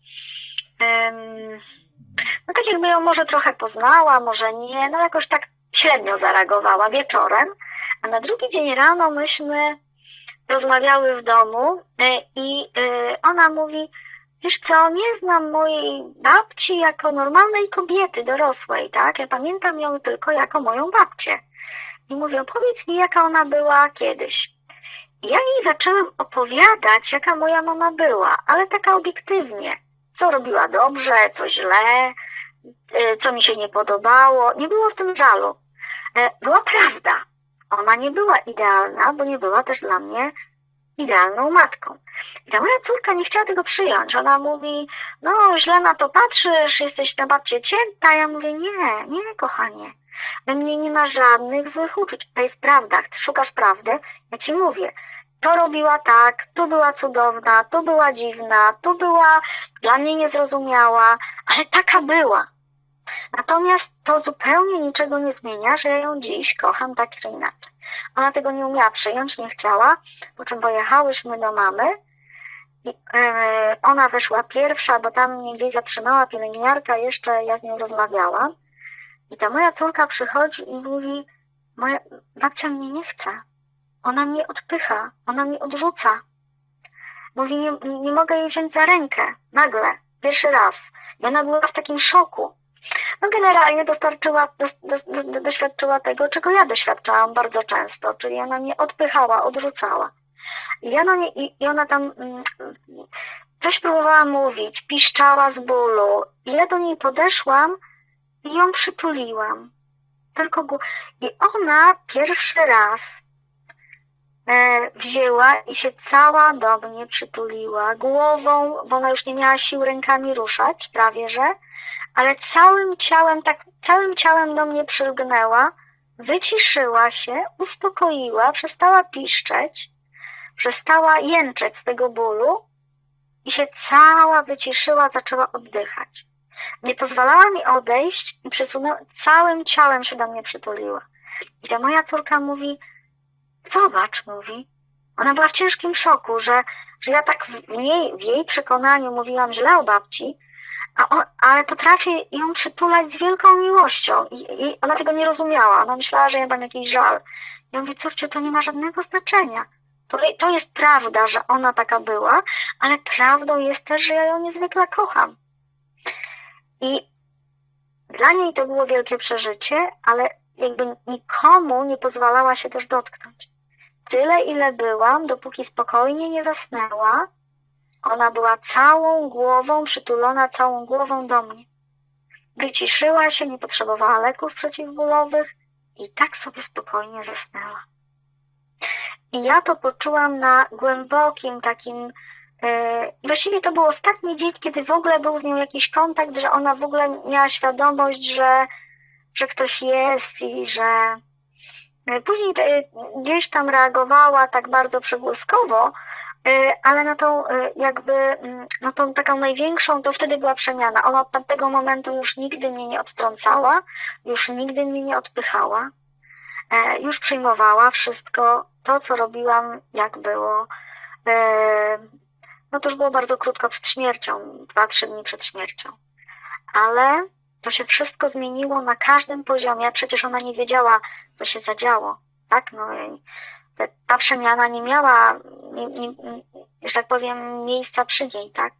Speaker 2: no tak jakby ją może trochę poznała, może nie, no jakoś tak średnio zareagowała wieczorem, a na drugi dzień rano myśmy rozmawiały w domu i ona mówi, wiesz co, nie znam mojej babci jako normalnej kobiety dorosłej, tak? Ja pamiętam ją tylko jako moją babcię. I mówię, powiedz mi, jaka ona była kiedyś. I ja jej zaczęłam opowiadać, jaka moja mama była, ale taka obiektywnie. Co robiła dobrze, co źle, co mi się nie podobało. Nie było w tym żalu. Była prawda. Ona nie była idealna, bo nie była też dla mnie idealną matką. I ta moja córka nie chciała tego przyjąć. Ona mówi, no źle na to patrzysz, jesteś na babcię cięta. Ja mówię, nie kochanie. We mnie nie ma żadnych złych uczuć. To jest prawda. Szukasz prawdy? Ja ci mówię. To robiła tak, tu była cudowna, tu była dziwna, tu była dla mnie niezrozumiała, ale taka była. Natomiast to zupełnie niczego nie zmienia, że ja ją dziś kocham tak czy inaczej. Ona tego nie umiała przyjąć, nie chciała, po czym pojechałyśmy do mamy i ona wyszła pierwsza, bo tam mnie gdzieś zatrzymała pielęgniarka, jeszcze ja z nią rozmawiałam. I ta moja córka przychodzi i mówi, moja babcia mnie nie chce. Ona mnie odpycha, ona mnie odrzuca. Mówi, nie mogę jej wziąć za rękę, pierwszy raz. I ona była w takim szoku. No generalnie doświadczyła tego, czego ja doświadczałam bardzo często, czyli ona mnie odpychała, odrzucała. I ona tam coś próbowała mówić, piszczała z bólu. I ja do niej podeszłam i ją przytuliłam. I ona pierwszy raz wzięła i się cała do mnie przytuliła głową, bo ona już nie miała sił rękami ruszać, prawie że, ale całym ciałem do mnie przylgnęła, wyciszyła się, uspokoiła, przestała piszczeć, przestała jęczeć z tego bólu i się cała wyciszyła, zaczęła oddychać. Nie pozwalała mi odejść i całym ciałem się do mnie przytuliła. I ta moja córka mówi, zobacz, mówi, ona była w ciężkim szoku, że ja tak w jej przekonaniu mówiłam źle o babci, ale potrafię ją przytulać z wielką miłością i ona tego nie rozumiała. Ona myślała, że ja mam jakiś żal. Ja mówię, córciu, to nie ma żadnego znaczenia. To jest prawda, że ona taka była, ale prawdą jest też, że ja ją niezwykle kocham. I dla niej to było wielkie przeżycie, ale jakby nikomu nie pozwalała się też dotknąć. Tyle, ile byłam, dopóki spokojnie nie zasnęła, ona była całą głową przytulona, całą głową do mnie. Wyciszyła się, nie potrzebowała leków przeciwbólowych i tak sobie spokojnie zasnęła. I ja to poczułam na głębokim takim, właściwie to był ostatni dzień, kiedy w ogóle był z nią jakiś kontakt, że ona w ogóle miała świadomość, że ktoś jest i że później gdzieś tam reagowała tak bardzo przebłyskowo, ale na tą taką największą to wtedy była przemiana. Ona od tamtego momentu już nigdy mnie nie odtrącała, już nigdy mnie nie odpychała, już przyjmowała wszystko to, co robiłam, jak było. No to już było bardzo krótko przed śmiercią, 2-3 dni przed śmiercią. Ale to się wszystko zmieniło na każdym poziomie. Przecież ona nie wiedziała, co się zadziało. Tak? No, ta przemiana nie miała, że tak powiem, miejsca przy niej, tak?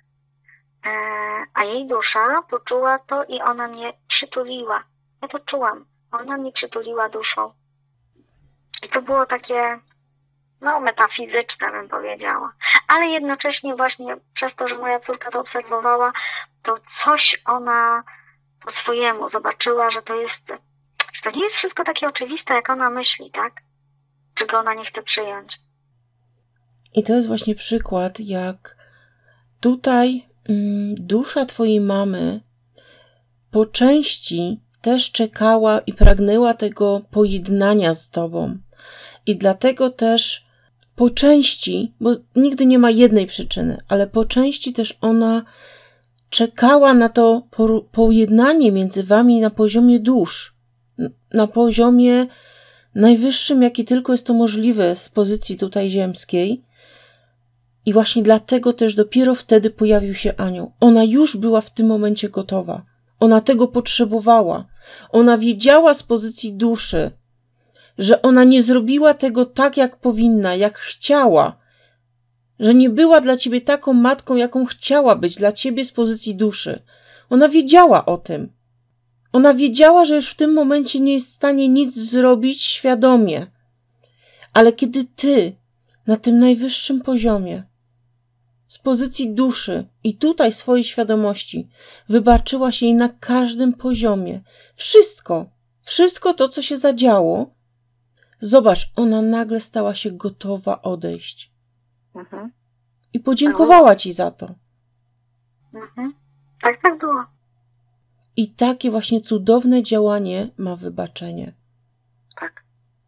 Speaker 2: A jej dusza poczuła to i ona mnie przytuliła. Ja to czułam. Ona mnie przytuliła duszą. I to było takie, metafizyczne, bym powiedziała. Ale jednocześnie właśnie przez to, że moja córka to obserwowała, to coś ona po swojemu zobaczyła, że to nie jest wszystko takie oczywiste, jak ona myśli, tak? Czego ona nie chce przyjąć.
Speaker 1: I to jest właśnie przykład, jak tutaj dusza twojej mamy po części też czekała i pragnęła tego pojednania z tobą. I dlatego też po części, bo nigdy nie ma jednej przyczyny, ale po części też ona czekała na to pojednanie między wami na poziomie dusz, na poziomie najwyższym, jaki tylko jest to możliwe z pozycji tutaj ziemskiej. I właśnie dlatego też dopiero wtedy pojawił się anioł. Ona już była w tym momencie gotowa. Ona tego potrzebowała. Ona wiedziała z pozycji duszy, że ona nie zrobiła tego tak, jak powinna, jak chciała, że nie była dla ciebie taką matką, jaką chciała być dla ciebie z pozycji duszy. Ona wiedziała o tym. Ona wiedziała, że już w tym momencie nie jest w stanie nic zrobić świadomie. Ale kiedy ty na tym najwyższym poziomie, z pozycji duszy i tutaj swojej świadomości, wybaczyłaś jej na każdym poziomie, wszystko to, co się zadziało, zobacz, ona nagle stała się gotowa odejść.
Speaker 2: Mhm.
Speaker 1: I podziękowała ci za to.
Speaker 2: Mhm. Tak było.
Speaker 1: I takie właśnie cudowne działanie ma wybaczenie.
Speaker 2: Tak.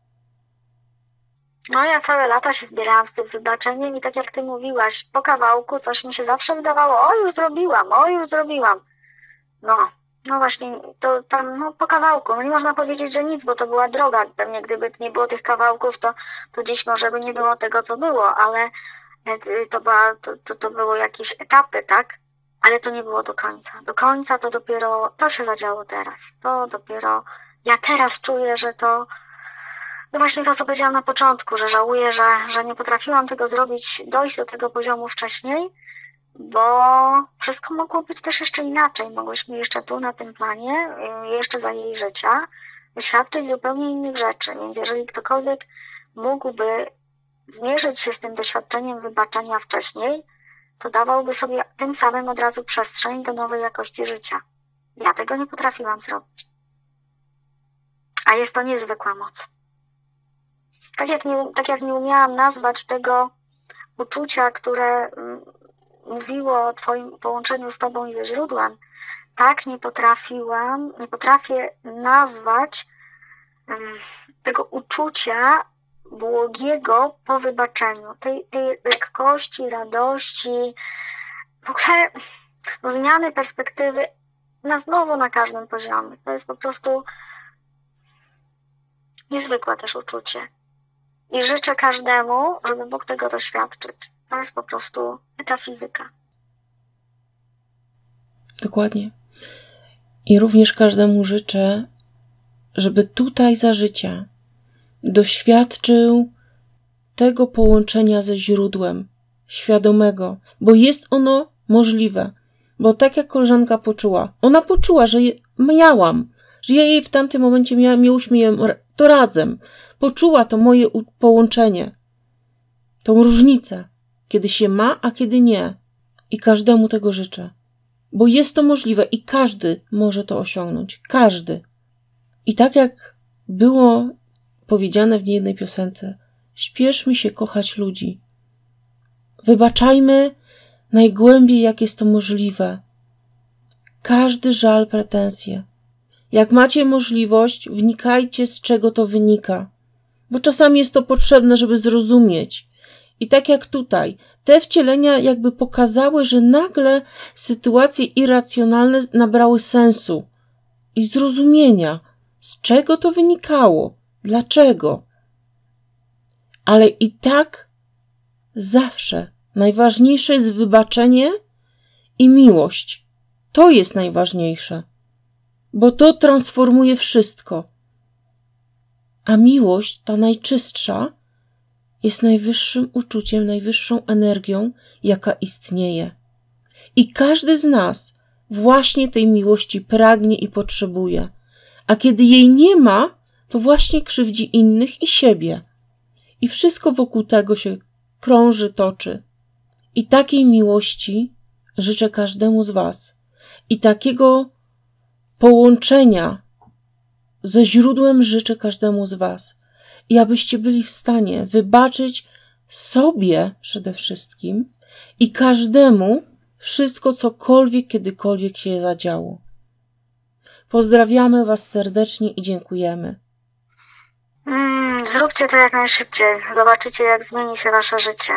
Speaker 2: No ja całe lata się zbierałam z tym wybaczeniem i tak jak ty mówiłaś, po kawałku coś mi się zawsze wydawało, o już zrobiłam. No właśnie, to tam po kawałku, nie można powiedzieć, że nic, bo to była droga. Pewnie gdyby nie było tych kawałków, to dziś może by nie było tego, co było, ale to było jakieś etapy, tak? Ale to nie było do końca. Do końca to dopiero, to się zadziało teraz. To dopiero, ja teraz czuję, że to, no właśnie to, co powiedziałam na początku, że żałuję, że nie potrafiłam tego zrobić, dojść do tego poziomu wcześniej, bo wszystko mogło być też jeszcze inaczej. Mogłyśmy jeszcze tu na tym planie, jeszcze za jej życia, doświadczyć zupełnie innych rzeczy. Więc jeżeli ktokolwiek mógłby zmierzyć się z tym doświadczeniem wybaczenia wcześniej, to dawałby sobie tym samym od razu przestrzeń do nowej jakości życia. Ja tego nie potrafiłam zrobić. A jest to niezwykła moc. Tak jak nie umiałam nazwać tego uczucia, które mówiło o twoim połączeniu z tobą i ze źródłem, tak nie potrafię nazwać tego uczucia błogiego po wybaczeniu, tej lekkości, radości, w ogóle zmiany perspektywy znowu na każdym poziomie. To jest po prostu niezwykłe też uczucie. I życzę każdemu, żeby mógł tego doświadczyć. To jest po prostu metafizyka.
Speaker 1: Dokładnie. I również każdemu życzę, żeby tutaj za życia doświadczył tego połączenia ze źródłem świadomego, bo jest ono możliwe. Bo tak jak koleżanka poczuła, ona poczuła, że miałam, że ja jej w tamtym momencie miałyśmy to razem. Poczuła to moje połączenie, tą różnicę, kiedy się ma, a kiedy nie. I każdemu tego życzę. Bo jest to możliwe i każdy może to osiągnąć. Każdy. I tak jak było powiedziane w niejednej piosence, śpieszmy się kochać ludzi. Wybaczajmy najgłębiej, jak jest to możliwe. Każdy żal, pretensje. Jak macie możliwość, wnikajcie, z czego to wynika. Bo czasami jest to potrzebne, żeby zrozumieć. I tak jak tutaj, te wcielenia jakby pokazały, że nagle sytuacje irracjonalne nabrały sensu i zrozumienia, z czego to wynikało, dlaczego. Ale i tak zawsze najważniejsze jest wybaczenie i miłość. To jest najważniejsze, bo to transformuje wszystko. A miłość, ta najczystsza, jest najwyższym uczuciem, najwyższą energią, jaka istnieje. I każdy z nas właśnie tej miłości pragnie i potrzebuje. A kiedy jej nie ma, to właśnie krzywdzi innych i siebie. I wszystko wokół tego się krąży, toczy. I takiej miłości życzę każdemu z was. I takiego połączenia ze źródłem życzę każdemu z was. I abyście byli w stanie wybaczyć sobie przede wszystkim i każdemu wszystko, cokolwiek, kiedykolwiek się zadziało. Pozdrawiamy was serdecznie i dziękujemy.
Speaker 2: Zróbcie to jak najszybciej. Zobaczycie, jak zmieni się wasze życie.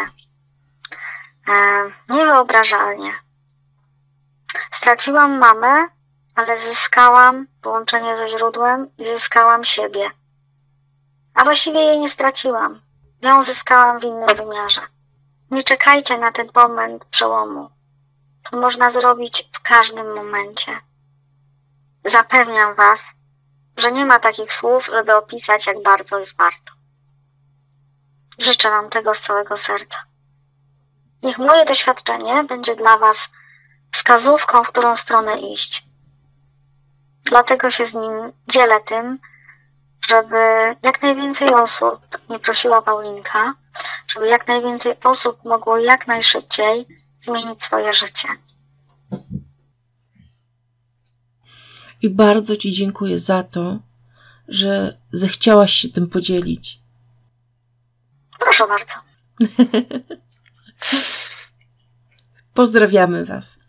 Speaker 2: Niewyobrażalnie. Straciłam mamę, ale zyskałam połączenie ze źródłem i zyskałam siebie. A właściwie jej nie straciłam. Ją zyskałam w innym wymiarze. Nie czekajcie na ten moment przełomu. To można zrobić w każdym momencie. Zapewniam was, że nie ma takich słów, żeby opisać, jak bardzo jest warto. Życzę wam tego z całego serca. Niech moje doświadczenie będzie dla was wskazówką, w którą stronę iść. Dlatego się z nim dzielę tym, żeby jak najwięcej osób, nie prosiła Paulinka, żeby jak najwięcej osób mogło jak najszybciej zmienić swoje życie.
Speaker 1: I bardzo ci dziękuję za to, że zechciałaś się tym podzielić.
Speaker 2: Proszę bardzo.
Speaker 1: Pozdrawiamy was.